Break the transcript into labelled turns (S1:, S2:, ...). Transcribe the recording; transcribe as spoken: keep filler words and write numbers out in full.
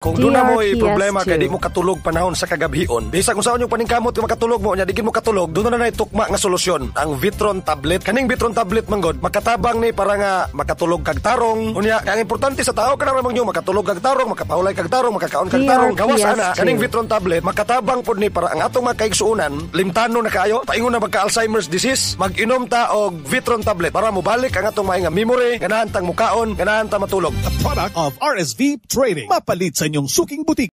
S1: Kung doon na mo
S2: D R P S
S1: problema kay
S2: two.
S1: di mo katulog panahon sa kagabhion, bisag kung saan yung paningkamot yung makatulog mo, nya di gid mo katulog, doon na na tukma nga solusyon, ang Vitron tablet. Kaning Vitron tablet manggod, makatabang ni para nga makatulog kag tarong. Unya, ang importante sa tao kana ramang nyo makatulog kag tarong, makapahulay kag tarong, makakaon kag tarong. Gawas ana, kaning Vitron tablet makatabang pud ni para ang atong mga kaigsuonan, limtano na kayo, paingon na magka Alzheimer's disease, mag-inom ta og Vitron tablet para mobalik ang atong mga memory, ganahan tang mukaon, ganahan ta matulog.
S3: A product of R S V Trading. Mapalit sa inyong suking butik.